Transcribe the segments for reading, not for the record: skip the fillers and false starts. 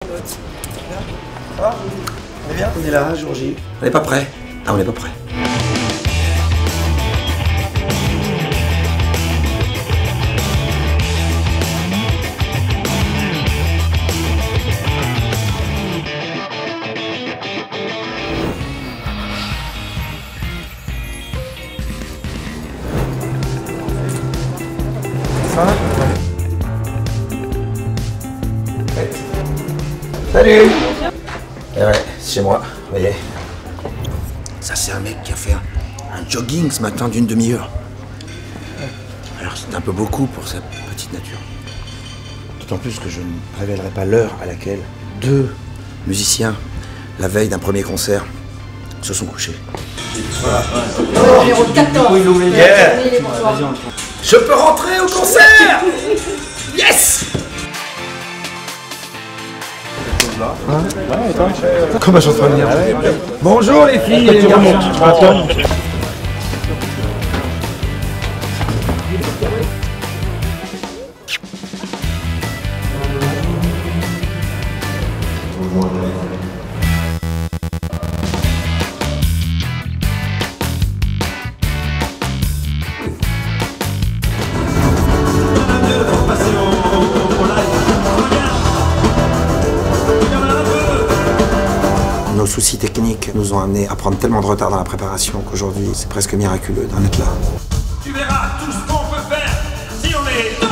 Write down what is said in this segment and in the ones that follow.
Ça va? On est bien? On est là, jour J. On n'est pas prêt. Ah, on n'est pas prêt. Ça va? Salut! Et ouais, c'est chez moi, vous voyez. Ça, c'est un mec qui a fait un jogging ce matin d'une demi-heure. Alors, c'est un peu beaucoup pour sa petite nature. D'autant plus que je ne révélerai pas l'heure à laquelle 2 musiciens, la veille d'un premier concert, se sont couchés. Voilà. Numéro 14. Yeah. Je peux rentrer au concert. Yes. Comment je suis en train de venir? Bonjour les filles et les garçons. Nos soucis techniques nous ont amenés à prendre tellement de retard dans la préparation qu'aujourd'hui, c'est presque miraculeux d'en être là. Tu verras tout ce qu'on peut faire si on est deux.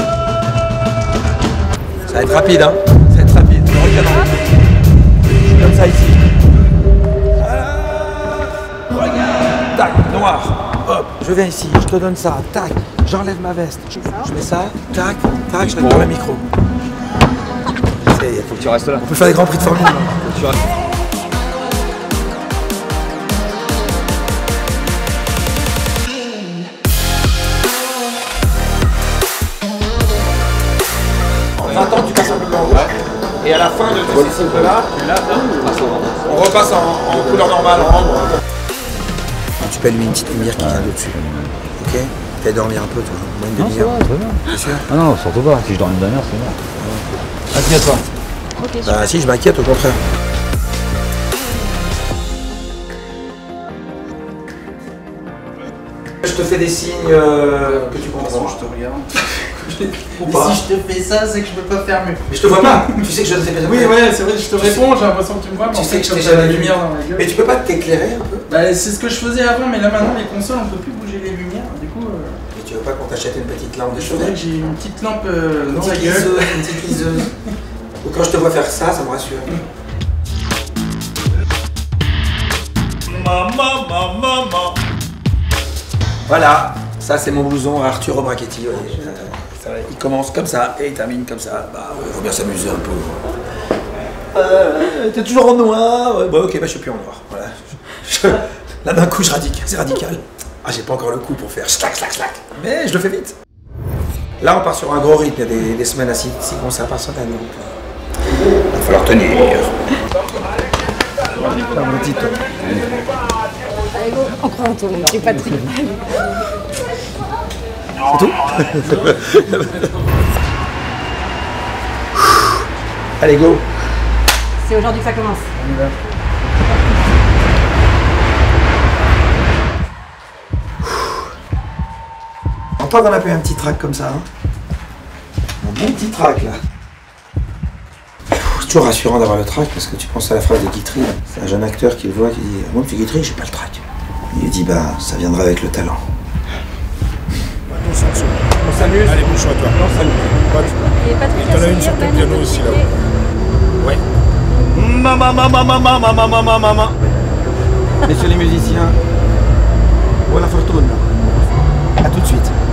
Ça va être rapide, hein? Ça va être rapide. Je suis comme ça ici. Regarde. Tac, noir. Hop, je viens ici, je te donne ça. Tac, j'enlève ma veste. Je mets ça. Tac, tac, je récupère le micro. Faut que tu restes là. On peut faire des grands prix de Formule 1. Tu restes. En 20 ans, tu passes un peu en rouge. Et à la fin de ces cycles-là, on repasse en couleur normale, en ambre. Tu peux allumer une petite lumière qui vient d'au-dessus. Ok? Tu vas dormir un peu, toi. Moins de demi-heure. Très bien. Bien sûr. Ah non, surtout pas. Si je dors une demi-heure, c'est mort. Inquiète-toi. Ok, Bah si, je m'inquiète au contraire. Je te fais des signes que tu comprends. Je te regarde. Ou Et pas. si je te fais ça, c'est que je peux pas faire mieux. Mais je te vois pas. Tu sais que je ne sais pas. Oui, ouais, c'est vrai, je te réponds, j'ai l'impression que tu me vois, mais Tu en sais fait, que je comme t'ai t'as la jamais vu. lumière dans la gueule. Mais tu peux pas t'éclairer un peu? Bah, c'est ce que je faisais avant, mais là maintenant, les consoles, on peut plus bouger les lumières, du coup. Et tu veux pas qu'on t'achète une petite lampe de Il faudrait chevet? que j'ai une petite lampe Une dans la petite gueule. liseuse, une petite liseuse. Ou quand je te vois faire ça, ça me rassure. Maman. Voilà, ça c'est mon blouson Arturo Brachetti. Il commence comme ça et il termine comme ça. Bah, faut bien s'amuser un peu. T'es toujours en noir. Bah, ok, bah, je suis plus en noir. Voilà. Là d'un coup, c'est radical. Ah, j'ai pas encore le coup pour faire slack. Mais je le fais vite. Là, on part sur un gros rythme. Il y a des semaines à 6 concerts par semaine. Donc, il va falloir tenir. Un petit ton. Allez, go. On croit en toi, j'ai pas de tri. C'est tout? Allez, go! C'est aujourd'hui que ça commence. On entend qu'on a fait un petit track comme ça, hein? Un bon petit track, là. C'est toujours rassurant d'avoir le track parce que tu penses à la phrase de Guitry. C'est un jeune acteur qui le voit qui dit « Moi, je suis Guitry, j'ai pas le track. » Il lui dit « Bah, ça viendra avec le talent. » On s'amuse. Allez, bouge-toi, toi. On s'amuse. Et Patrick, Il y en a une sur ton piano aussi, là. Ouais. Maman. Messieurs les musiciens, buona fortuna. À tout de suite.